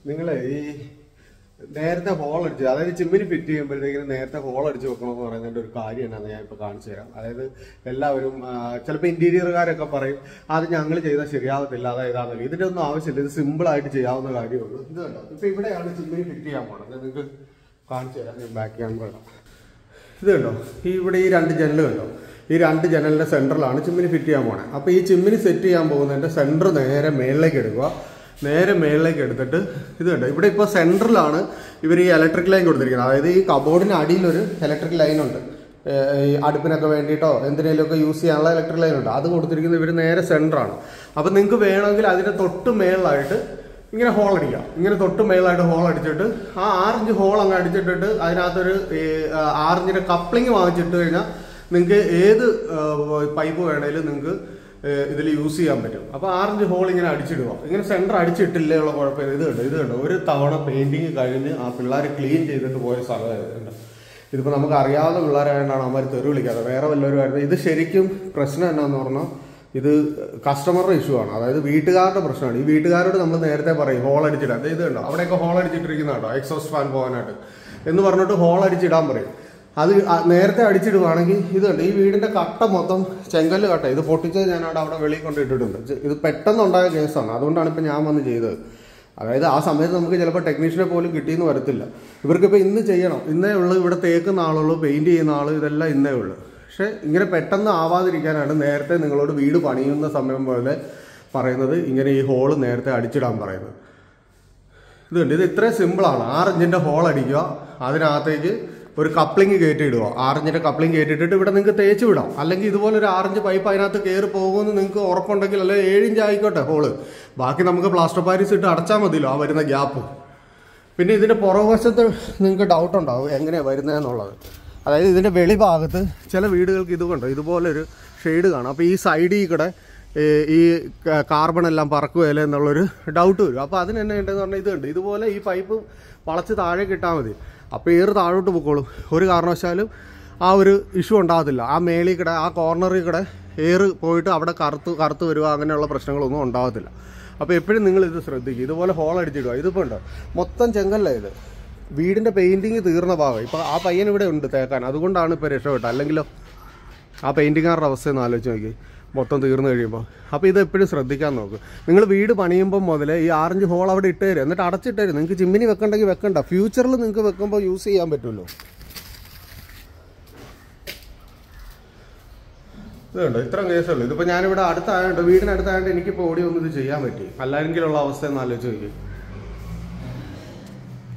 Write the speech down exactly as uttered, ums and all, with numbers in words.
നിങ്ങളെ ഈ നേരത്തെ ഹോൾ അടിച്ച്, അതായത് ചിമ്മിനി ഫിറ്റ് ചെയ്യുമ്പോഴത്തേക്കിന് നേരത്തെ ഹോൾ അടിച്ച് വെക്കണമെന്ന് പറയുന്നതിന്റെ ഒരു കാര്യം എന്നാണ് ഞാൻ ഇപ്പോൾ കാണിച്ചു തരാം. അതായത് എല്ലാവരും ചിലപ്പോൾ ഇന്റീരിയറുകാരൊക്കെ പറയും അത് ഞങ്ങൾ ചെയ്താൽ ശരിയാവത്തില്ല, അതായതാണല്ലോ. ഇതിന്റെ ഒന്നും ആവശ്യമില്ല, ഇത് സിമ്പിൾ ആയിട്ട് ചെയ്യാവുന്ന കാര്യമുള്ളൂ. ഇത് കണ്ടോ, ഇപ്പൊ ഇവിടെയാണ് ചിമ്മിനി ഫിറ്റ് ചെയ്യാൻ പോണത്. നിങ്ങൾക്ക് കാണിച്ചു തരാം, ഞാൻ ബാക്ക് ക്യാമറ ഇടാം. ഇത് കണ്ടോ, ഈ ഇവിടെ ഈ രണ്ട് ജനൽ കണ്ടോ, ഈ രണ്ട് ജനലിന്റെ സെന്ററിലാണ് ചിമ്മിനി ഫിറ്റ് ചെയ്യാൻ പോണത്. അപ്പോൾ ഈ ചിമ്മിനി സെറ്റ് ചെയ്യാൻ പോകുന്നതിന്റെ സെന്റർ നേരെ മേളിലേക്ക് എടുക്കുക. നേരെ മേളിലേക്ക് എടുത്തിട്ട് ഇത് കണ്ടോ, ഇവിടെ ഇപ്പോൾ സെൻട്രലാണ് ഇവർ ഈ ഇലക്ട്രിക് ലൈൻ കൊടുത്തിരിക്കുന്നത്. അതായത് ഈ കബോർഡിന് അടിയിലൊരു ഇലക്ട്രിക് ലൈൻ ഉണ്ട്, ഈ അടുപ്പിനൊക്കെ വേണ്ടിയിട്ടോ എന്തിനേലുമൊക്കെ യൂസ് ചെയ്യാനുള്ള ഇലക്ട്രിക് ലൈൻ ഉണ്ട്. അത് കൊടുത്തിരിക്കുന്നത് ഇവർ നേരെ സെൻറ്ററാണ്. അപ്പം നിങ്ങൾക്ക് വേണമെങ്കിൽ അതിൻ്റെ തൊട്ട് മേളിലായിട്ട് ഇങ്ങനെ ഹോൾ അടിക്കാം. ഇങ്ങനെ തൊട്ട് മേളിലായിട്ട് ഹോൾ അടിച്ചിട്ട് ആ ആറിഞ്ച് ഹോൾ അങ്ങ് അടിച്ചിട്ടിട്ട് അതിനകത്തൊരു ആറിഞ്ചിൻ്റെ കപ്ലിങ് വാങ്ങിച്ചിട്ട് കഴിഞ്ഞാൽ നിങ്ങൾക്ക് ഏത് പൈപ്പ് വേണേലും നിങ്ങൾക്ക് ഇതിൽ യൂസ് ചെയ്യാൻ പറ്റും. അപ്പോൾ ആറിഞ്ച് ഹോൾ ഇങ്ങനെ അടിച്ചിടുക. ഇങ്ങനെ സെൻറ്റർ അടിച്ചിട്ടില്ലേ ഉള്ള കുഴപ്പമില്ല. ഇത് കണ്ടോ, ഇത് കണ്ടോ, ഒരു തവണ പെയിന്റിങ് കഴിഞ്ഞ് ആ പിള്ളേർ ക്ലീൻ ചെയ്തിട്ട് പോയ സ്ഥലമായിരുന്നു. ഇതിപ്പോൾ നമുക്ക് അറിയാവുന്ന പിള്ളേരായതുകൊണ്ടാണ് അവന്മാർ തെറി വിളിക്കാതെ, വേറെ വല്ലവരുമായിരുന്നു. ഇത് ശരിക്കും പ്രശ്നം എന്നാന്ന് പറഞ്ഞാൽ ഇത് കസ്റ്റമറുടെ ഇഷ്യൂ ആണ്, അതായത് വീട്ടുകാരുടെ പ്രശ്നമാണ്. ഈ വീട്ടുകാരോട് നമ്മൾ നേരത്തെ പറയും ഹോൾ അടിച്ചിടാം. ഇത് കണ്ടോ, അവിടെയൊക്കെ ഹോൾ അടിച്ചിട്ടിരിക്കുന്ന കേട്ടോ, എക്സോസ്റ്റ് ഫാൻ പോകാനായിട്ട് എന്ന് പറഞ്ഞിട്ട് ഹോൾ അടിച്ചിടാൻ പറയും. അത് നേരത്തെ അടിച്ചിടുവാണെങ്കിൽ ഇത് കണ്ട് ഈ വീടിന്റെ കട്ട മൊത്തം ചെങ്കല്ല് കട്ട, ഇത് പൊട്ടിച്ചത് ഞാൻ അവിടെ അവിടെ വെളിയിൽ കൊണ്ട് ഇട്ടിട്ടുണ്ട്. ഇത് പെട്ടെന്നുണ്ടായ കേസാണ്, അതുകൊണ്ടാണ് ഇപ്പം ഞാൻ വന്ന് ചെയ്തത്. അതായത് ആ സമയത്ത് നമുക്ക് ചിലപ്പോൾ ടെക്നീഷ്യനെ പോലും കിട്ടിയെന്ന് വരത്തില്ല. ഇവർക്കിപ്പോൾ ഇന്ന് ചെയ്യണം, ഇന്നേ ഉള്ളൂ, ഇവിടെ തേക്കുന്ന ആളുള്ളൂ, പെയിന്റ് ചെയ്യുന്ന ആൾ, ഇതെല്ലാം ഇന്നേ ഉള്ളൂ. പക്ഷെ ഇങ്ങനെ പെട്ടെന്ന് ആവാതിരിക്കാനാണ് നേരത്തെ നിങ്ങളോട് വീട് പണിയുന്ന സമയം പോലെ പറയുന്നത്, ഇങ്ങനെ ഈ ഹോള് നേരത്തെ അടിച്ചിടാൻ പറയുന്നത്. ഇതുണ്ട്, ഇത് ഇത്രയും സിമ്പിളാണ്. ആറിഞ്ചിൻ്റെ ഹോൾ അടിക്കുക, അതിനകത്തേക്ക് ഒരു കപ്ലിങ് കയറ്റിയിടുക. ആറിഞ്ചിൻ്റെ കപ്ലിങ് കയറ്റിയിട്ടിട്ട് ഇവിടെ നിങ്ങൾക്ക് തേച്ച് വിടാം. അല്ലെങ്കിൽ ഇതുപോലെ ഒരു ആറിഞ്ച് പൈപ്പ് അതിനകത്ത് കയറി പോകുമെന്ന് നിങ്ങൾക്ക് ഉറപ്പുണ്ടെങ്കിൽ, അല്ലെങ്കിൽ ഏഴിഞ്ച് ആയിക്കോട്ടെ ഹോള്, ബാക്കി നമുക്ക് പ്ലാസ്റ്റർ പാരീസ് ഇട്ട് അടച്ചാൽ മതിയല്ലോ ആ വരുന്ന ഗ്യാപ്പ്. പിന്നെ ഇതിൻ്റെ പുറകുവശത്ത് നിങ്ങൾക്ക് ഡൗട്ട് ഉണ്ടാവും എങ്ങനെയാണ് വരുന്നതെന്നുള്ളത്. അതായത് ഇതിൻ്റെ വെളിഭാഗത്ത് ചില വീടുകൾക്ക് ഇത് കണ്ടോ, ഇതുപോലൊരു ഷെയ്ഡ് കാണും. അപ്പോൾ ഈ സൈഡിൽ കൂടെ ഈ കാർബൺ എല്ലാം പറക്കുകയല്ലേ എന്നുള്ളൊരു ഡൗട്ട് വരും. അപ്പോൾ അതിന് തന്നെ ഉണ്ടെന്ന് പറഞ്ഞാൽ ഇത് കണ്ട് ഇതുപോലെ ഈ പൈപ്പ് വളച്ച് താഴെ കിട്ടാൽ മതി. അപ്പോൾ ഏറ് താഴോട്ട് പൊക്കോളും, ഒരു കാരണവശാലും ആ ഒരു ഇഷ്യൂ ഉണ്ടാകത്തില്ല. ആ മേളിൽ കൂടെ ആ കോർണറിൽ കൂടെ ഏറ് പോയിട്ട് അവിടെ കറുത്ത് കറുത്ത് വരിക അങ്ങനെയുള്ള പ്രശ്നങ്ങളൊന്നും ഉണ്ടാകത്തില്ല. അപ്പോൾ എപ്പോഴും നിങ്ങൾ ഇത് ശ്രദ്ധിക്കുക. ഇതുപോലെ ഹോൾ അടിച്ചിടുക. ഇതിപ്പോൾ ഉണ്ടോ മൊത്തം ചെങ്കല്ല, ഇത് വീടിൻ്റെ പെയിൻറ്റിങ് തീർന്ന ഭാഗം. ഇപ്പോൾ ആ പയ്യൻ ഇവിടെ ഉണ്ട് തേക്കാൻ, അതുകൊണ്ടാണ് ഇപ്പോൾ രക്ഷപ്പെട്ടത്. അല്ലെങ്കിലോ ആ പെയിൻറ്റിങ്ങാരുടെ അവസ്ഥയൊന്ന് ആലോചിച്ച് നോക്കി, മൊത്തം തീർന്നു കഴിയുമ്പോൾ. അപ്പോൾ ഇത് എപ്പോഴും ശ്രദ്ധിക്കാൻ നോക്കും. നിങ്ങൾ വീട് പണിയുമ്പോൾ മുതൽ ഈ ആറഞ്ച് ഹോൾ അവിടെ ഇട്ട് തരും, എന്നിട്ട് അടച്ചിട്ട് തരും. നിങ്ങൾക്ക് ചിമ്മിനി വെക്കണ്ടെങ്കിൽ വെക്കണ്ട, ഫ്യൂച്ചറിൽ നിങ്ങൾക്ക് വെക്കുമ്പോൾ യൂസ് ചെയ്യാൻ പറ്റുമല്ലോ. ഇതുണ്ട്, ഇത്രയും കേസുള്ളൂ. ഇതിപ്പോൾ ഞാനിവിടെ അടുത്തായതുകൊണ്ട്, വീടിനടുത്തായതുകൊണ്ട് എനിക്കിപ്പോൾ ഓടി ഒന്നും ഇത് ചെയ്യാൻ പറ്റി. അല്ലെങ്കിലുള്ള അവസ്ഥ ഒന്ന് ആലോചിച്ച് നോക്കി.